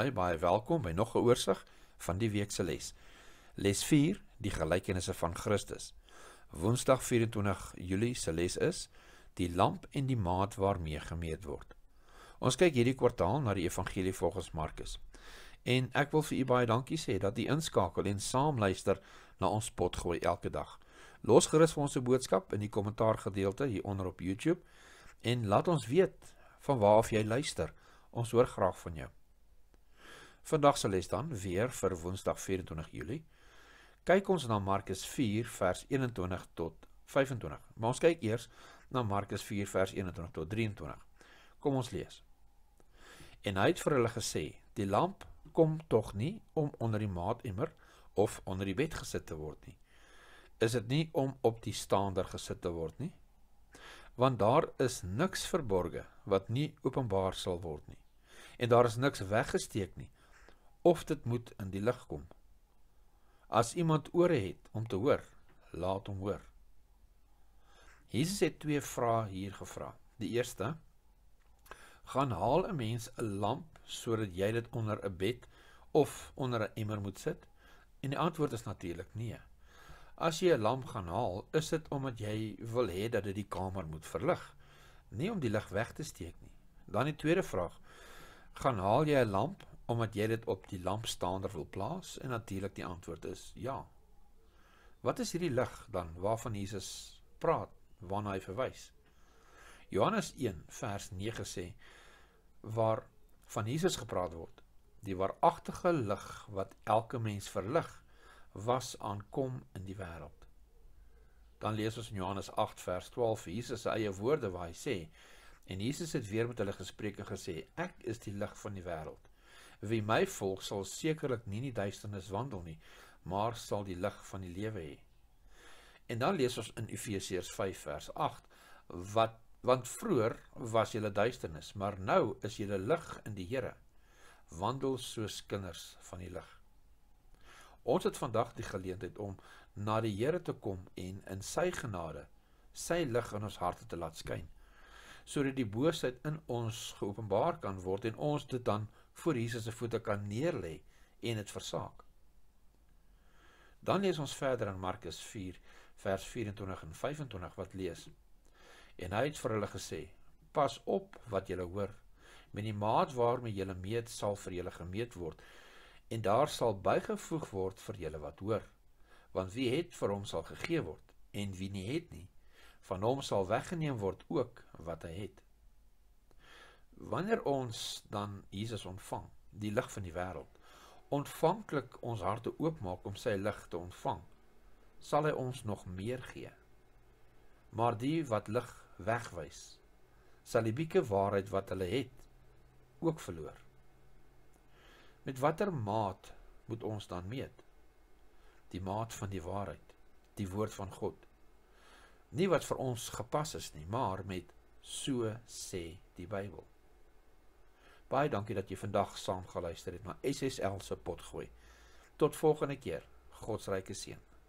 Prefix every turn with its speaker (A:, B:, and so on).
A: baie welkom by nog 'n oorsig van die week se les. Les 4, die gelykenisse van Christus. Woensdag 24 Julie se les is, die lamp en die maat waarmee gemeet word. Ons kyk hierdie kwartaal na die evangelie volgens Markus. En ek wil vir u baie dankie sê dat u inskakel en saam luister na ons potgooi elke dag. Los gerus vir ons 'n boodskap in die kommentaargedeelte hieronder op YouTube en laat ons weet van waar af jy luister. Ons hoor graag van jou. Vandag se les dan weer vir Woensdag 24 Julie. Kyk ons na Markus 4 vers 21 tot 25. Maar ons kyk eers na Markus 4 vers 21 tot 23. Kom ons lees. En hy het vir hulle gesê, die lamp kom tog nie om onder die maatemmer of onder die bed gesit te word nie. Is dit nie om op die staander gesit te word nie? Want daar is niks verborge wat nie openbaar sal word nie. En daar is niks weggesteek nie, of dit moet in die lig kom. As iemand ore het om te hoor, laat hom hoor. Jesus het 2 vrae hier gevra. Die eerste, gaan haal 'n mens 'n lamp sodat jy dit onder 'n bed of onder 'n emmer moet sit? En die antwoord is natuurlik nee. As jy 'n lamp gaan haal, is dit omdat jy wil hê dat dit die kamer moet verlig, nie om die lig weg te steek nie. Dan die tweede vraag, gaan haal jy 'n lamp omdat jy dit op die lampstaander wil plaas? En natuurlik die antwoord is ja. Wat is hierdie lig dan waarvan Jesus praat, waarna hy verwys? Johannes 1 vers 9 sê, waar van Jesus gepraat word, die waaragtige lig wat elke mens verlig, was aankom in die wêreld. Dan lees ons in Johannes 8 vers 12, Jesus se eie woorde waar hy sê, en Jesus het weer met hulle gespreek en gesê, ek is die lig van die wêreld. Wie my volg sal sekerlik nie in die duisternis wandel nie, maar sal die lig van die lewe hê. En dan lees ons in Efesiërs 5 vers 8, want vroeër was julle duisternis, maar nou is julle lig in die Here. Wandel soos kinders van die lig. Ons het vandag die geleentheid om na die Here te kom en in sy genade, sy lig in ons harte te laat skyn, sodat die boosheid in ons geopenbaar kan word en ons dit dan voor Jesus se voete kan neerlê en dit versaak. Dan lees ons verder in Markus 4 vers 24 en 25 wat lees, en hy het vir hulle gesê, pas op wat julle hoor, met die maat waarmee julle meet sal vir julle gemeet word, en daar sal bygevoeg word vir julle wat hoor, want wie het vir hom sal gegee word, en wie nie het nie, van hom sal weggeneem word ook wat hy het. Wanneer ons dan Jesus ontvang, die lig van die wêreld, ontvanklik ons harte oopmaak om sy lig te ontvang, sal hy ons nog meer gee. Maar die wat lig wegwys, sal die bieke waarheid wat hulle het, ook verloor. Met watter maat moet ons dan meet? Die maat van die waarheid, die woord van God. Nie wat vir ons gepas is nie, maar met so sê die Bybel. Baie dankie dat jy vandag saam geluister het na SSL se potgooi. Tot volgende keer, Godsryke seën.